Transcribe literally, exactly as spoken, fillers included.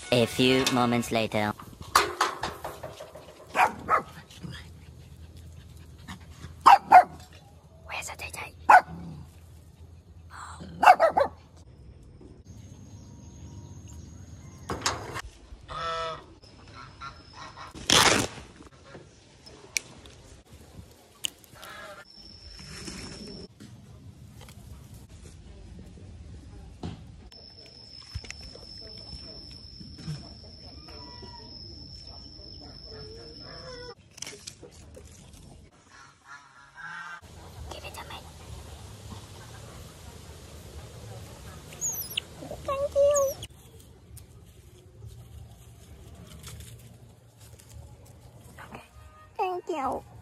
A few moments later. Where's the Titi? Give it to me. Thank you. Okay. Thank you.